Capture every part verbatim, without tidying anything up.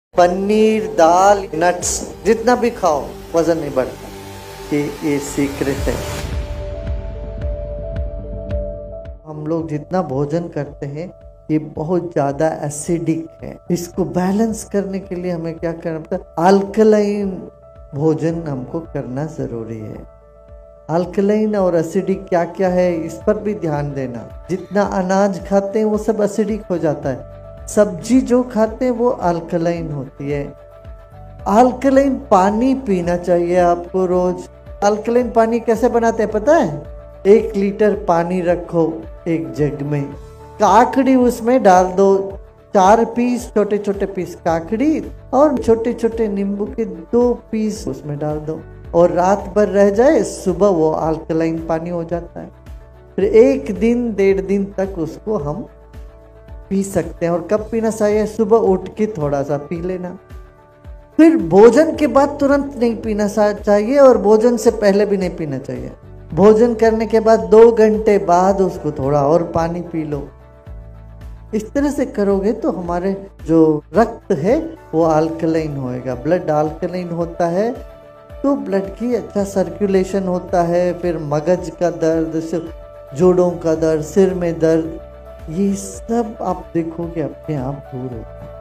पनीर, दाल, nuts जितना भी खाओ वजन नहीं बढ़ता। ये ये सीक्रेट है। हम लोग जितना भोजन करते हैं ये बहुत ज्यादा एसिडिक है। इसको बैलेंस करने के लिए हमें क्या करना पड़ता है? अल्कलाइन भोजन हमको करना जरूरी है। अल्कलाइन और एसिडिक क्या क्या है इस पर भी ध्यान देना। जितना अनाज खाते हैं वो सब एसिडिक हो जाता है। सब्जी जो खाते हैं वो अल्कलाइन होती है। अल्कलाइन पानी पीना चाहिए आपको रोज। अल्कलाइन पानी कैसे बनाते हैं पता है? एक लीटर पानी रखो एक जग में, काकड़ी उसमें डाल दो, चार पीस छोटे छोटे पीस काकड़ी और छोटे छोटे नींबू के दो पीस उसमें डाल दो और रात भर रह जाए, सुबह वो अल्कलाइन पानी हो जाता है। फिर एक दिन डेढ़ दिन तक उसको हम पी सकते हैं। और कब पीना चाहिए? सुबह उठ के थोड़ा सा पी लेना। फिर भोजन के बाद तुरंत नहीं पीना चाहिए और भोजन से पहले भी नहीं पीना चाहिए। भोजन करने के बाद दो घंटे बाद उसको थोड़ा और पानी पी लो। इस तरह से करोगे तो हमारे जो रक्त है वो अल्कलाइन होएगा। ब्लड अल्कलाइन होता है तो ब्लड की अच्छा सर्कुलेशन होता है। फिर मगज का दर्द, जोड़ों का दर्द, सिर में दर्द, ये सब आप देखोगे अपने आप दूर होता है।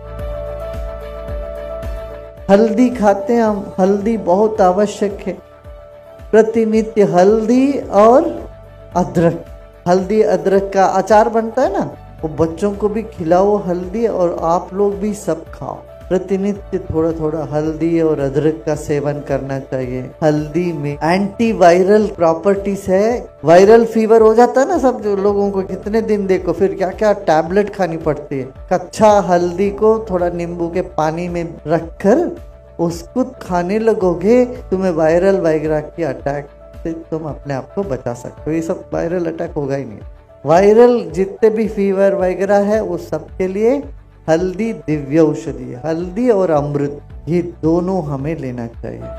हल्दी खाते हैं हम, हल्दी बहुत आवश्यक है। प्रतिनित्य हल्दी और अदरक, हल्दी अदरक का अचार बनता है ना, वो बच्चों को भी खिलाओ हल्दी, और आप लोग भी सब खाओ। प्रतिनित्य थोड़ा थोड़ा हल्दी और अदरक का सेवन करना चाहिए। हल्दी में एंटी वायरल प्रॉपर्टीज है। वायरल फीवर हो जाता है ना सब जो लोगों को, कितने दिन देखो फिर क्या क्या टैबलेट खानी पड़ती है। कच्चा हल्दी को थोड़ा नींबू के पानी में रखकर उसको खाने लगोगे, तुम्हें वायरल वगैरह की अटैक से तुम अपने आप को बचा सकते हो। ये सब वायरल अटैक होगा ही नहीं। वायरल जितने भी फीवर वगैरह है उस सब के लिए हल्दी दिव्य औषधि है। हल्दी और अमृत ये दोनों हमें लेना चाहिए।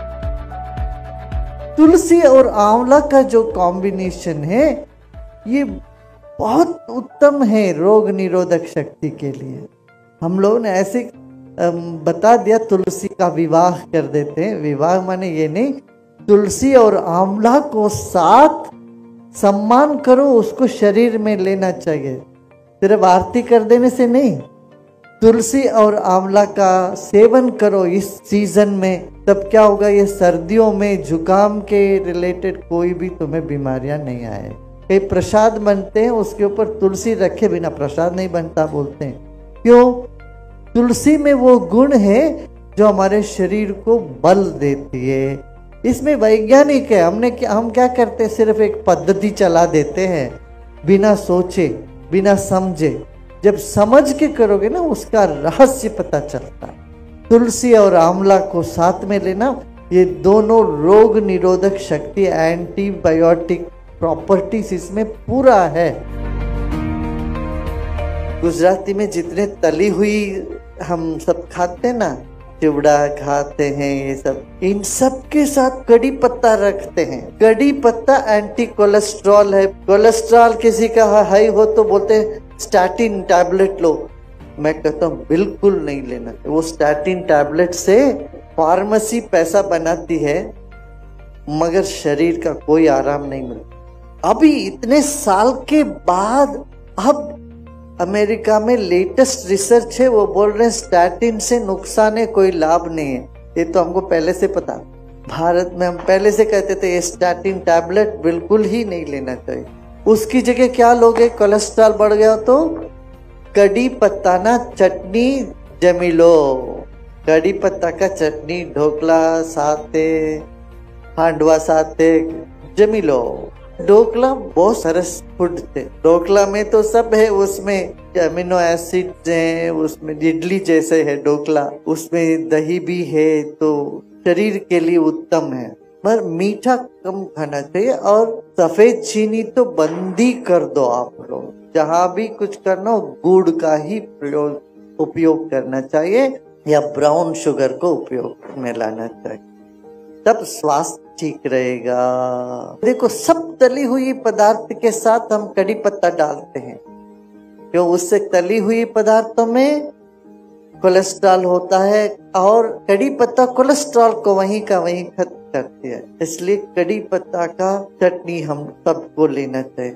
तुलसी और आंवला का जो कॉम्बिनेशन है ये बहुत उत्तम है रोग निरोधक शक्ति के लिए। हम लोग ने ऐसे बता दिया तुलसी का विवाह कर देते हैं। विवाह माने ये नहीं, तुलसी और आंवला को साथ सम्मान करो, उसको शरीर में लेना चाहिए। सिर्फ आरती कर देने से नहीं, तुलसी और आंवला का सेवन करो इस सीजन में। तब क्या होगा? ये सर्दियों में जुकाम के रिलेटेड कोई भी तुम्हें बीमारियां नहीं आए। कई प्रसाद बनते हैं उसके ऊपर तुलसी रखे बिना प्रसाद नहीं बनता बोलते हैं। क्यों? तुलसी में वो गुण है जो हमारे शरीर को बल देती है। इसमें वैज्ञानिक है। हमने क्या हम क्या करते हैं? सिर्फ एक पद्धति चला देते हैं बिना सोचे बिना समझे। जब समझ के करोगे ना उसका रहस्य पता चलता है। तुलसी और आंवला को साथ में लेना, ये दोनों रोग निरोधक शक्ति, एंटीबायोटिक प्रॉपर्टीज इसमें पूरा है। गुजराती में जितने तली हुई हम सब खाते ना, चिवड़ा खाते हैं, ये सब, इन सब के साथ कड़ी पत्ता रखते हैं। कड़ी पत्ता एंटी कोलेस्ट्रॉल है। कोलेस्ट्रॉल किसी का हाई हो तो बोलते हैं स्टैटिन टैबलेट लो। मैं कहता हूँ बिल्कुल नहीं लेना। वो स्टैटिन टैबलेट से फार्मेसी पैसा बनाती है मगर शरीर का कोई आराम नहीं मिलता। अभी इतने साल के बाद अब अमेरिका में लेटेस्ट रिसर्च है, वो बोल रहे हैं स्टैटिन से नुकसान है, कोई लाभ नहीं है। ये तो हमको पहले से पता। भारत में हम पहले से कहते थे ये स्टैटिन टैबलेट बिल्कुल ही नहीं लेना चाहिए। उसकी जगह क्या लोगे? कोलेस्ट्रॉल बढ़ गया तो कड़ी पत्ता ना चटनी जमी लो। कड़ी पत्ता का चटनी, ढोकला साथे, हांडवा साथे जमी लो। ढोकला बहुत सरस फूड थे। ढोकला में तो सब है, उसमें अमीनो एसिड है, उसमें इडली जैसे है ढोकला, उसमें दही भी है, तो शरीर के लिए उत्तम है। पर मीठा कम खाना चाहिए और सफेद चीनी तो बंद ही कर दो। आप लोग जहाँ भी कुछ करना हो गुड़ का ही प्रयोग उपयोग करना चाहिए या ब्राउन शुगर को उपयोग में लाना चाहिए, तब स्वास्थ्य ठीक रहेगा। देखो सब तली हुई पदार्थ के साथ हम कड़ी पत्ता डालते हैं, क्यों? उससे तली हुई पदार्थों में कोलेस्ट्रॉल होता है और कड़ी पत्ता कोलेस्ट्रॉल को वहीं का वहीं खत्म करती है। इसलिए कड़ी पत्ता का चटनी हम सबको लेना चाहिए।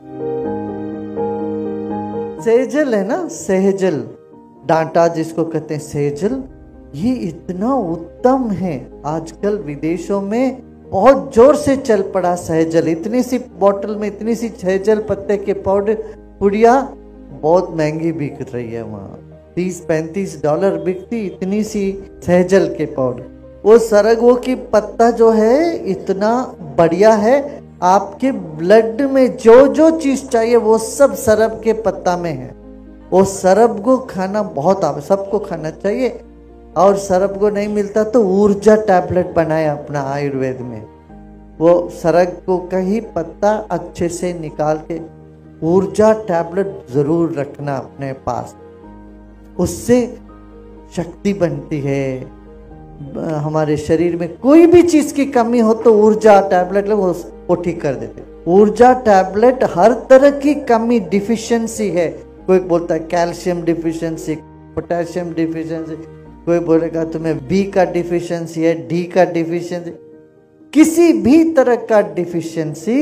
सेजल है ना, सेजल डांटा जिसको कहते हैं सेजल, ये इतना उत्तम है। आजकल विदेशों में बहुत जोर से चल पड़ा सेजल। इतनी सी बोतल में इतनी सी सेजल पत्ते के पाउडर पुड़िया बहुत महंगी बिक रही है वहाँ, तीस पैंतीस डॉलर बिकती इतनी सी सेजल के पाउडर। वो सरगवो की पत्ता जो है इतना बढ़िया है, आपके ब्लड में जो जो चीज चाहिए वो सब सरब के पत्ता में है। वो सरब को खाना बहुत आवश्यक, सबको खाना चाहिए। और सरब को नहीं मिलता तो ऊर्जा टैबलेट बनाया अपना आयुर्वेद में। वो सरग को का ही पत्ता अच्छे से निकाल के ऊर्जा टैबलेट जरूर रखना अपने पास, उससे शक्ति बनती है। हमारे शरीर में कोई भी चीज की कमी हो तो ऊर्जा टैबलेट वो वो ठीक कर देते। ऊर्जा टैबलेट हर तरह की कमी डिफिशियंसी है, कोई बोलता है कैल्शियम डिफिशियंसी, पोटेशियम डिफिशियंसी, कोई बोलेगा तुम्हें बी का डिफिशियंसी है, डी का डिफिशियंसी, किसी भी तरह का डिफिशियंसी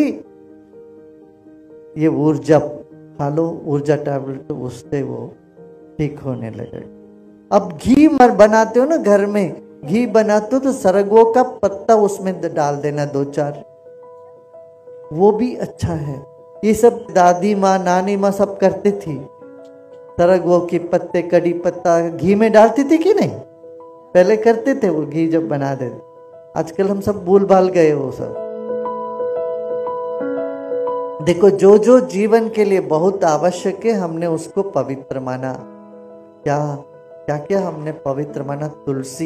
ये ऊर्जा खा लो, ऊर्जा टैबलेट, तो उससे वो ठीक होने लगेगा। अब घी मर बनाते हो ना घर में, घी बनाते हो तो सरगवो का पत्ता उसमें डाल देना दो चार, वो भी अच्छा है। ये सब दादी माँ नानी माँ सब करती थी। सरगवो के पत्ते कड़ी पत्ता घी में डालती थी कि नहीं, पहले करते थे वो घी जब बना देते। आजकल हम सब भूल भाल गए वो सब। देखो जो जो जीवन के लिए बहुत आवश्यक है हमने उसको पवित्र माना। क्या क्या क्या हमने पवित्र माना? तुलसी,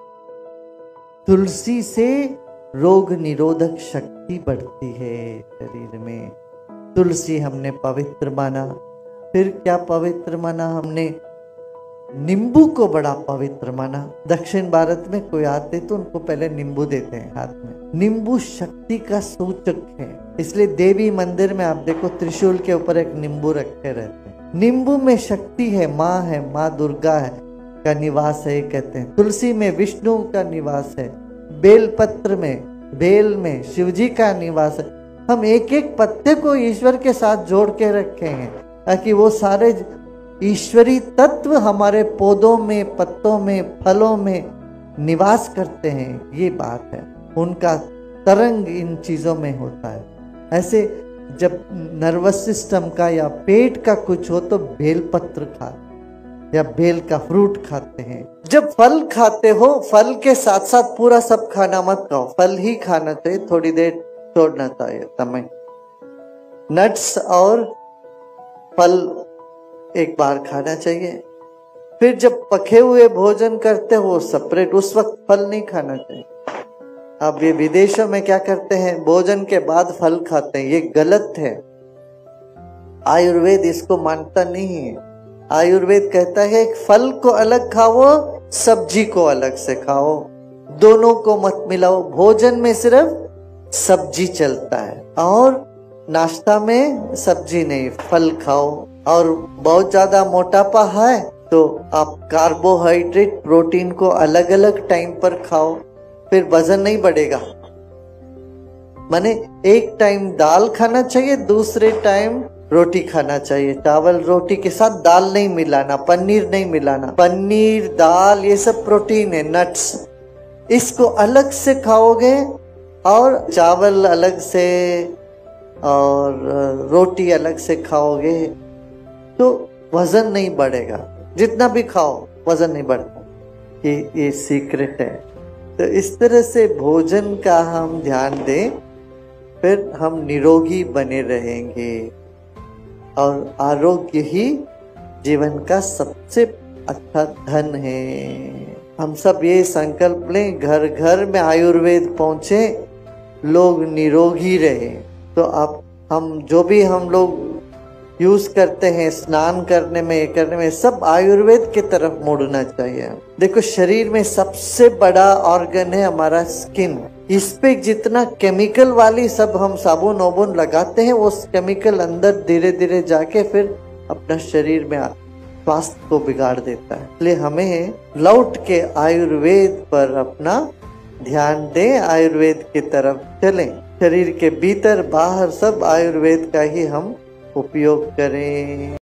तुलसी से रोग निरोधक शक्ति बढ़ती है शरीर में, तुलसी हमने पवित्र माना। फिर क्या पवित्र माना हमने? नींबू को बड़ा पवित्र माना। दक्षिण भारत में कोई आते तो उनको पहले नींबू देते हैं हाथ में। नींबू शक्ति का सूचक है, इसलिए देवी मंदिर में आप देखो त्रिशूल के ऊपर एक नींबू रखे रहते हैं। नींबू में शक्ति है, माँ है, माँ दुर्गा है का निवास है कहते हैं। तुलसी में विष्णु का निवास है, बेल पत्र में, बेल में शिवजी का निवास है। हम एक एक पत्ते को ईश्वर के साथ जोड़ के रखे हैं ताकि वो सारे ईश्वरी तत्व हमारे पौधों में, पत्तों में, फलों में निवास करते हैं। ये बात है, उनका तरंग इन चीजों में होता है। ऐसे जब नर्वस सिस्टम का या पेट का कुछ हो तो बेल पत्र खाते या बेल का फ्रूट खाते हैं। जब फल खाते हो, फल के साथ साथ पूरा सब खाना मत खाओ, फल ही खाना चाहिए, थोड़ी देर छोड़ना चाहिए समय। नट्स और फल एक बार खाना चाहिए। फिर जब पके हुए भोजन करते हो सेपरेट, उस वक्त फल नहीं खाना चाहिए। अब ये विदेशों में क्या करते हैं, भोजन के बाद फल खाते हैं, ये गलत है। आयुर्वेद इसको मानता नहीं है। आयुर्वेद कहता है फल को अलग खाओ, सब्जी को अलग से खाओ, दोनों को मत मिलाओ। भोजन में सिर्फ सब्जी चलता है और नाश्ता में सब्जी नहीं, फल खाओ। और बहुत ज्यादा मोटापा है तो आप कार्बोहाइड्रेट प्रोटीन को अलग अलग टाइम पर खाओ, फिर वजन नहीं बढ़ेगा। माने एक टाइम दाल खाना चाहिए, दूसरे टाइम रोटी खाना चाहिए। चावल रोटी के साथ दाल नहीं मिलाना, पनीर नहीं मिलाना। पनीर, दाल ये सब प्रोटीन है, नट्स, इसको अलग से खाओगे और चावल अलग से और रोटी अलग से खाओगे तो वजन नहीं बढ़ेगा। जितना भी खाओ वजन नहीं बढ़ता। ये ये सीक्रेट है। तो इस तरह से भोजन का हम ध्यान दें, फिर हम निरोगी बने रहेंगे और आरोग्य ही जीवन का सबसे अच्छा धन है। हम सब ये संकल्प लें, घर घर में आयुर्वेद पहुंचे, लोग निरोगी रहे। तो अब हम जो भी हम लोग यूज करते हैं स्नान करने में, करने में, सब आयुर्वेद की तरफ मुड़ना चाहिए। देखो शरीर में सबसे बड़ा ऑर्गन है हमारा स्किन। इस पे जितना केमिकल वाली सब हम साबुन वाबुन लगाते हैं, वो केमिकल अंदर धीरे धीरे जाके फिर अपना शरीर में आ, स्वास्थ्य को बिगाड़ देता है। इसलिए हमें लौट के आयुर्वेद पर अपना ध्यान दें, आयुर्वेद की तरफ चलें। शरीर के भीतर बाहर सब आयुर्वेद का ही हम उपयोग करें।